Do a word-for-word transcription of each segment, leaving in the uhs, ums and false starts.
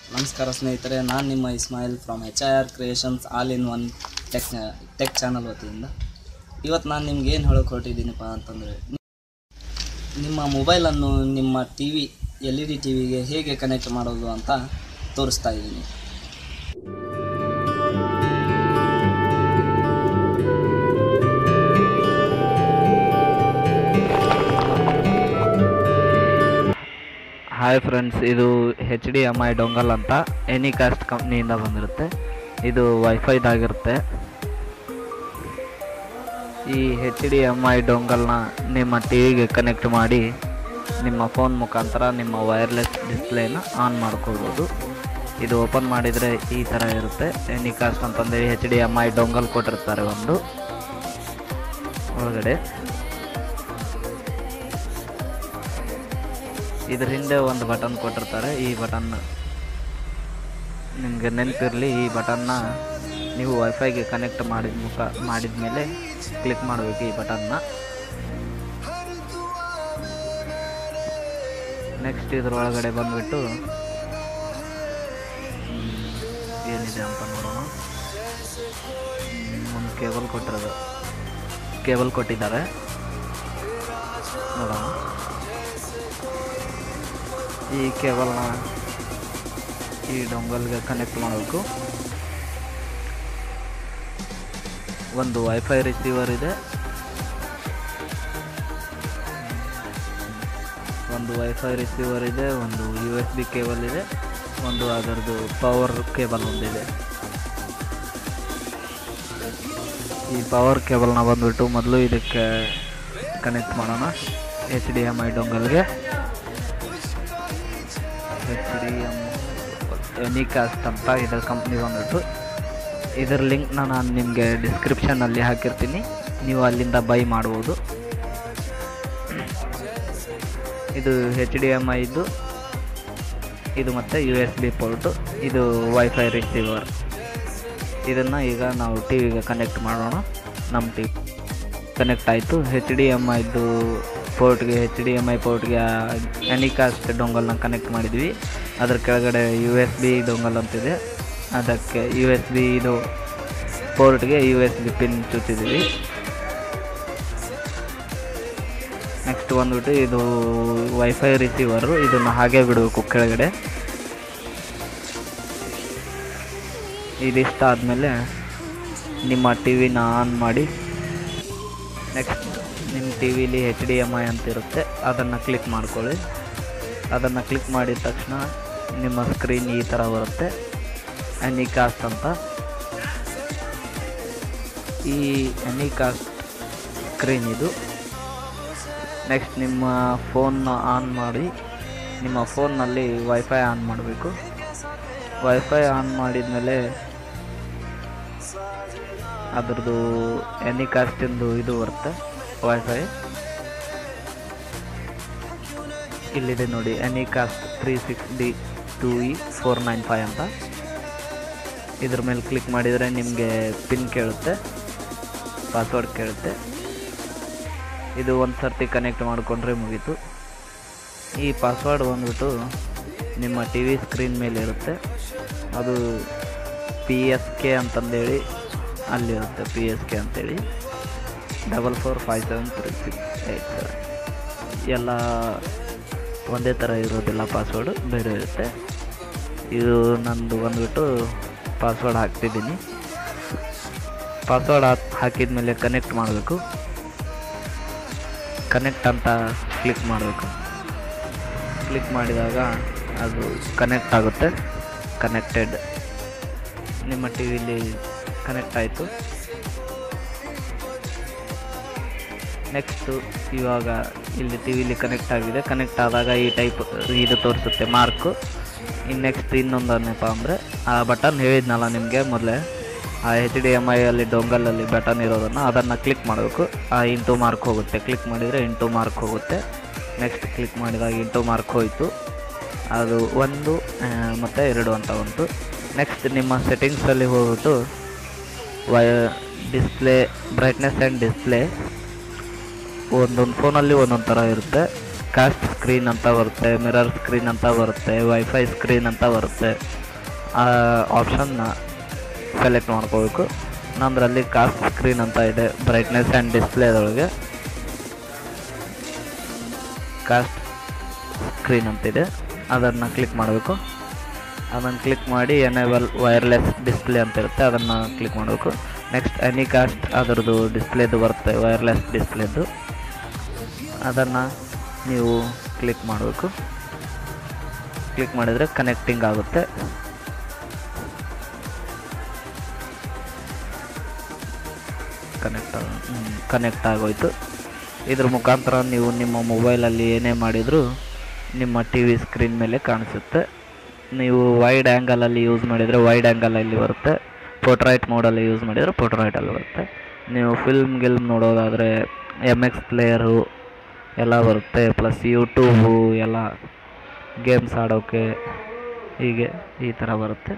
ನಮಸ್ಕಾರ ಸ್ನೇಹಿತರೆ, ನಾನು ನಿಮ್ಮ Ismail from H I R creations all in one tech tech channel ವತಿಯಿಂದ ಇವತ್ತು ನಾನು ನಿಮ್ಗೆ ಏನು ಹೇಳೋಕೆ ಹೊರಟಿದ್ದೀನಪ್ಪ ಅಂತಂದರೆ, ನಿಮ್ಮ ಮೊಬೈಲನ್ನು ನಿಮ್ಮ T V L E D T ವಿಗೆ ಹೇಗೆ ಕನೆಕ್ಟ್ ಮಾಡೋದು ಅಂತ ತೋರಿಸ್ತಾ ಇದ್ದೀನಿ. ಹಾಯ್ ಫ್ರೆಂಡ್ಸ್, ಇದು H D M I dongle ಅಂತ ಎನಿಕಾಸ್ಟ್ ಕಂಪ್ನಿಯಿಂದ ಬಂದಿರುತ್ತೆ. ಇದು ವೈಫೈದಾಗಿರುತ್ತೆ. ಈ ಹೆಚ್ ಡಿ ಎಮ್ ಐ ಡೊಂಗಲ್ನ ನಿಮ್ಮ ಟಿ ವಿಗೆ ಕನೆಕ್ಟ್ ಮಾಡಿ ನಿಮ್ಮ ಫೋನ್ ಮುಖಾಂತರ ನಿಮ್ಮ ವೈರ್ಲೆಸ್ ಡಿಸ್ಪ್ಲೇನ ಆನ್ ಮಾಡ್ಕೊಳ್ಬೋದು. ಇದು ಓಪನ್ ಮಾಡಿದರೆ ಈ ಥರ ಇರುತ್ತೆ. ಎನಿಕಾಸ್ಟ್ ಅಂತಂದೇಳಿ H D M I dongle ಕೊಟ್ಟಿರ್ತಾರೆ ಒಂದು ಒಳಗಡೆ. ಇದ್ರ ಹಿಂದೆ ಒಂದು ಬಟನ್ ಕೊಟ್ಟಿರ್ತಾರೆ. ಈ ಬಟನ್ ನಿಮಗೆ ನೆನಪಿರಲಿ, ಈ ಬಟನ್ನ ನೀವು ವೈಫೈಗೆ ಕನೆಕ್ಟ್ ಮಾಡಿದ ಮುಖ ಮಾಡಿದ ಮೇಲೆ ಕ್ಲಿಕ್ ಮಾಡಬೇಕು ಈ ಬಟನ್ನ. ನೆಕ್ಸ್ಟ್ ಇದ್ರೊಳಗಡೆ ಬಂದುಬಿಟ್ಟು ಏನಿದೆ ಅಂತ ನೋಡೋಣ. ಒಂದು ಕೇಬಲ್ ಕೊಟ್ಟಿರೋದು ಕೇಬಲ್ ಕೊಟ್ಟಿದ್ದಾರೆ ನೋಡೋಣ. ಈ ಕೇಬಲ್ನ ಈ ಡೊಂಗಲ್ಗೆ ಕನೆಕ್ಟ್ ಮಾಡಬೇಕು. ಒಂದು ವೈಫೈ ರಿಸೀವರ್ ಇದೆ, ಒಂದು ವೈಫೈ ರಿಸೀವರ್ ಇದೆ, ಒಂದು ಯು ಎಸ್ ಬಿ ಕೇಬಲ್ ಇದೆ, ಒಂದು ಅದರದ್ದು ಪವರ್ ಕೇಬಲ್ ಒಂದಿದೆ. ಈ ಪವರ್ ಕೇಬಲ್ನ ಬಂದುಬಿಟ್ಟು ಮೊದಲು ಇದಕ್ಕೆ ಕನೆಕ್ಟ್ ಮಾಡೋಣ ಎಚ್ ಡಿ ಎಮ್ ಐ ಡೊಂಗಲ್ಗೆ. ಎಚ್ ಡಿ ಎಮ್ ಎನಿಕಾಸ್ಟ್ ಅಂತ ಇದರ ಕಂಪ್ನಿ ಬಂದ್ಬಿಟ್ಟು. ಇದರ ಲಿಂಕ್ನ ನಾನು ನಿಮಗೆ ಡಿಸ್ಕ್ರಿಪ್ಷನಲ್ಲಿ ಹಾಕಿರ್ತೀನಿ, ನೀವು ಅಲ್ಲಿಂದ ಬೈ ಮಾಡ್ಬೋದು. ಇದು ಹೆಚ್ ಡಿ ಎಮ್ ಐ ಇದು ಇದು ಮತ್ತು ಯು ಎಸ್ ಬಿ ಪೋರ್ಟು, ಇದು ವೈಫೈ ರಿಸೀವರ್. ಇದನ್ನು ಈಗ ನಾವು ಟಿ ವಿಗೆ ಕನೆಕ್ಟ್ ಮಾಡೋಣ. ನಮ್ಮ ಟಿ ವಿ ಕನೆಕ್ಟ್ ಆಯಿತು. ಹೆಚ್ ಡಿ ಎಮ್ ಐದು ಪೋರ್ಟ್ಗೆ ಹೆಚ್ ಡಿ ಎಮ್ ಐ ಪೋರ್ಟ್ಗೆ ಎನಿಕಾಸ್ಟ್ ಡೊಂಗಲ್ನ ಕನೆಕ್ಟ್ ಮಾಡಿದ್ವಿ. ಅದ್ರ ಕೆಳಗಡೆ ಯು ಎಸ್ ಬಿ ಡೊಂಗಲ್ ಅಂತಿದೆ, ಅದಕ್ಕೆ ಯು ಎಸ್ ಬಿ ಇದು ಪೋರ್ಟ್ಗೆ ಯು ಎಸ್ ಬಿ ಪಿನ್ ಚುಚ್ಚಿದ್ದೀವಿ. ನೆಕ್ಸ್ಟ್ ಬಂದ್ಬಿಟ್ಟು ಇದು ವೈಫೈ ರಿಸೀವರು, ಇದನ್ನು ಹಾಗೆ ಬಿಡಬೇಕು ಕೆಳಗಡೆ. ಇದಿಷ್ಟ ಆದಮೇಲೆ ನಿಮ್ಮ ಟಿ ವಿನ ಆನ್ ಮಾಡಿ, ನೆಕ್ಸ್ಟ್ ನಿಮ್ಮ ಟಿ ವಿಲಿ ಹೆಚ್ ಡಿ ಎಮ್ ಐ ಅಂತ ಇರುತ್ತೆ, ಅದನ್ನು ಕ್ಲಿಕ್ ಮಾಡ್ಕೊಳ್ಳಿ. ಅದನ್ನು ಕ್ಲಿಕ್ ಮಾಡಿದ ತಕ್ಷಣ ನಿಮ್ಮ ಸ್ಕ್ರೀನ್ ಈ ಥರ ಬರುತ್ತೆ, ಎನಿಕಾಸ್ಟ್ ಅಂತ. ಈ ಎನಿಕಾಸ್ಟ್ ಸ್ಕ್ರೀನ್ ಇದು. ನೆಕ್ಸ್ಟ್ ನಿಮ್ಮ ಫೋನ್ನ ಆನ್ ಮಾಡಿ, ನಿಮ್ಮ ಫೋನ್ನಲ್ಲಿ ವೈಫೈ ಆನ್ ಮಾಡಬೇಕು. ವೈಫೈ ಆನ್ ಮಾಡಿದ ಮೇಲೆ ಅದ್ರದ್ದು ಎನಿಕಾಸ್ಟಿಂದು ಇದು ಬರುತ್ತೆ ವೈಫೈ. ಇಲ್ಲಿದೆ ನೋಡಿ, Anycast three six D two E four nine five ಅಂತ. ಇದ್ರ ಮೇಲೆ ಕ್ಲಿಕ್ ಮಾಡಿದರೆ ನಿಮಗೆ ಪಿನ್ ಕೇಳುತ್ತೆ, ಪಾಸ್ವರ್ಡ್ ಕೇಳುತ್ತೆ. ಇದು ಒಂದು ಸರ್ತಿ ಕನೆಕ್ಟ್ ಮಾಡಿಕೊಂಡ್ರೆ ಮುಗೀತು. ಈ ಪಾಸ್ವರ್ಡ್ ಬಂದ್ಬಿಟ್ಟು ನಿಮ್ಮ ಟಿ ವಿ ಸ್ಕ್ರೀನ್ ಮೇಲೆ ಇರುತ್ತೆ. ಅದು ಪಿ ಎಸ್ ಕೆ ಅಂತಂದೇಳಿ ಅಲ್ಲಿರುತ್ತೆ, ಪಿ ಎಸ್ ಕೆ ಅಂತೇಳಿ double four five seven three six eight seven. ಎಲ್ಲ ಒಂದೇ ಥರ ಇರೋದಿಲ್ಲ, ಪಾಸ್ವರ್ಡು ಬೇರೆ ಇರುತ್ತೆ. ಇದು ನಂದು ಬಂದುಬಿಟ್ಟು ಪಾಸ್ವರ್ಡ್ ಹಾಕ್ತಿದ್ದೀನಿ. ಪಾಸ್ವರ್ಡ್ ಹಾಕಿ ಹಾಕಿದ ಮೇಲೆ ಕನೆಕ್ಟ್ ಮಾಡಬೇಕು. ಕನೆಕ್ಟ್ ಅಂತ ಕ್ಲಿಕ್ ಮಾಡಬೇಕು. ಕ್ಲಿಕ್ ಮಾಡಿದಾಗ ಅದು ಕನೆಕ್ಟ್ ಆಗುತ್ತೆ. ಕನೆಕ್ಟೆಡ್ ನಿಮ್ಮ ಟಿ ವಿಲಿ ಕನೆಕ್ಟ್ ಆಯಿತು. ನೆಕ್ಸ್ಟು ಇವಾಗ ಇಲ್ಲಿ ಟಿ ವಿಲಿ ಕನೆಕ್ಟ್ ಆಗಿದೆ. ಕನೆಕ್ಟ್ ಆದಾಗ ಈ ಟೈಪ್ ಇದು ತೋರಿಸುತ್ತೆ ಮಾರ್ಕು. ಇನ್ನು ನೆಕ್ಸ್ಟ್ ಇನ್ನೊಂದು ಏನಪ್ಪ ಅಂದರೆ, ಆ ಬಟನ್ ಹೇಳಿದ್ನಲ್ಲ ನಿಮಗೆ ಮೊದಲೇ, ಆ ಹೆಚ್ ಡಿ ಎಮ್ ಐಯಲ್ಲಿ ಡೊಂಗಲಲ್ಲಿ ಬಟನ್ ಇರೋದನ್ನು ಅದನ್ನು ಕ್ಲಿಕ್ ಮಾಡಬೇಕು. ಆ ಇಂಟು ಮಾರ್ಕ್ ಹೋಗುತ್ತೆ. ಕ್ಲಿಕ್ ಮಾಡಿದರೆ ಇಂಟು ಮಾರ್ಕ್ ಹೋಗುತ್ತೆ. ನೆಕ್ಸ್ಟ್ ಕ್ಲಿಕ್ ಮಾಡಿದಾಗ ಇಂಟು ಮಾರ್ಕ್ ಹೋಯಿತು. ಅದು ಒಂದು ಮತ್ತು ಎರಡು ಅಂತ ಬಂತು. ನೆಕ್ಸ್ಟ್ ನಿಮ್ಮ ಸೆಟ್ಟಿಂಗ್ಸಲ್ಲಿ ಹೋಗ್ಬಿಟ್ಟು ವೈ ಡಿಸ್ಪ್ಲೇ ಬ್ರೈಟ್ನೆಸ್ ಆ್ಯಂಡ್ ಡಿಸ್ಪ್ಲೇ ಒಂದೊಂದು ಫೋನಲ್ಲಿ ಒಂದೊಂದು ಥರ ಇರುತ್ತೆ. ಕಾಸ್ಟ್ ಸ್ಕ್ರೀನ್ ಅಂತ ಬರುತ್ತೆ, ಮಿರರ್ ಸ್ಕ್ರೀನ್ ಅಂತ ಬರುತ್ತೆ, ವೈಫೈ ಸ್ಕ್ರೀನ್ ಅಂತ ಬರುತ್ತೆ. ಆ ಆಪ್ಷನ್ನ ಸೆಲೆಕ್ಟ್ ಮಾಡ್ಕೋಬೇಕು. ನಂದರಲ್ಲಿ ಕಾಸ್ಟ್ ಸ್ಕ್ರೀನ್ ಅಂತ ಇದೆ, ಬ್ರೈಟ್ನೆಸ್ ಆ್ಯಂಡ್ ಡಿಸ್ಪ್ಲೇದೊಳಗೆ ಕಾಸ್ಟ್ ಸ್ಕ್ರೀನ್ ಅಂತಿದೆ, ಅದನ್ನು ಕ್ಲಿಕ್ ಮಾಡಬೇಕು. ಅದನ್ನು ಕ್ಲಿಕ್ ಮಾಡಿ ಎನೇಬಲ್ ವೈರ್ಲೆಸ್ ಡಿಸ್ಪ್ಲೇ ಅಂತ ಇರುತ್ತೆ, ಅದನ್ನು ಕ್ಲಿಕ್ ಮಾಡಬೇಕು. ನೆಕ್ಸ್ಟ್ ಎನಿ ಕಾಸ್ಟ್ ಅದರದ್ದು ಡಿಸ್ಪ್ಲೇದು ಬರುತ್ತೆ, ವೈರ್ಲೆಸ್ ಡಿಸ್ಪ್ಲೇದು, ಅದನ್ನು ನೀವು ಕ್ಲಿಕ್ ಮಾಡಬೇಕು. ಕ್ಲಿಕ್ ಮಾಡಿದರೆ ಕನೆಕ್ಟಿಂಗ್ ಆಗುತ್ತೆ. ಕನೆಕ್ಟ್ ಕನೆಕ್ಟ್ ಆಗೋಯ್ತು. ಇದ್ರ ಮುಖಾಂತರ ನೀವು ನಿಮ್ಮ ಮೊಬೈಲಲ್ಲಿ ಏನೇ ಮಾಡಿದರೂ ನಿಮ್ಮ ಟಿ ವಿ ಸ್ಕ್ರೀನ್ ಮೇಲೆ ಕಾಣಿಸುತ್ತೆ. ನೀವು ವೈಡ್ ಆ್ಯಂಗಲಲ್ಲಿ ಯೂಸ್ ಮಾಡಿದರೆ ವೈಡ್ ಆ್ಯಂಗಲಲ್ಲಿ ಬರುತ್ತೆ, ಪೋರ್ಟ್ರೈಟ್ ಮೋಡಲ್ಲಿ ಯೂಸ್ ಮಾಡಿದರೆ ಪೋರ್ಟ್ರೈಟಲ್ಲಿ ಬರುತ್ತೆ. ನೀವು ಫಿಲ್ಮ್ ಗಿಲ್ಮ್ ನೋಡೋದಾದರೆ ಎಮ್ ಎಕ್ಸ್ ಪ್ಲೇಯರು ಎಲ್ಲ ಬರುತ್ತೆ, ಪ್ಲಸ್ ಯೂಟ್ಯೂಬು ಎಲ್ಲ ಗೇಮ್ಸ್ ಆಡೋಕ್ಕೆ ಹೀಗೆ ಈ ಥರ ಬರುತ್ತೆ.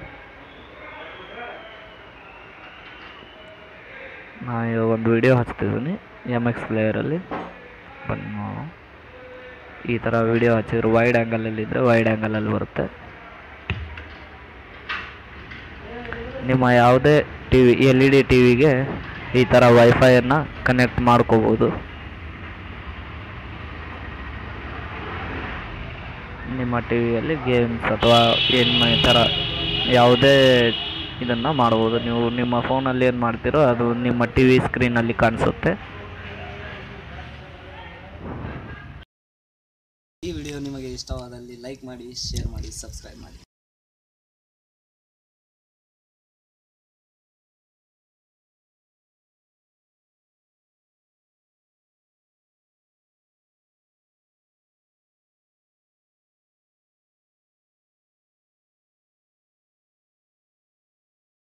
ನಾನು ಇವಾಗ ಒಂದು ವಿಡಿಯೋ ಹಚ್ತಿದ್ದೀನಿ ಎಮ್ ಎಕ್ಸ್ ಪ್ಲೇಯರಲ್ಲಿ, ಬನ್ನಿ ಈ ಥರ ವಿಡಿಯೋ ಹಚ್ಚಿದ್ರು ವೈಡ್ ಆ್ಯಂಗಲಲ್ಲಿ ಇದ್ದರೆ ವೈಡ್ ಆ್ಯಂಗಲಲ್ಲಿ ಬರುತ್ತೆ. ನಿಮ್ಮ ಯಾವುದೇ T V L E D T ವಿಗೆ ಈ ಥರ ವೈಫೈಯನ್ನು ಕನೆಕ್ಟ್ ಮಾಡ್ಕೋಬೋದು. ನಿಮ್ಮ ಟಿ ವಿಯಲ್ಲಿ ಗೇಮ್ಸ್ ಅಥವಾ ಏನು ಈ ಥರ ಯಾವುದೇ ಇದನ್ನು ಮಾಡ್ಬೋದು. ನೀವು ನಿಮ್ಮ ಫೋನಲ್ಲಿ ಏನು ಮಾಡ್ತೀರೋ ಅದು ನಿಮ್ಮ ಟಿ ವಿ ಸ್ಕ್ರೀನಲ್ಲಿ ಕಾಣಿಸುತ್ತೆ. ಈ ವಿಡಿಯೋ ನಿಮಗೆ ಇಷ್ಟವಾದಲ್ಲಿ ಲೈಕ್ ಮಾಡಿ, ಶೇರ್ ಮಾಡಿ, ಸಬ್ಸ್ಕ್ರೈಬ್ ಮಾಡಿ.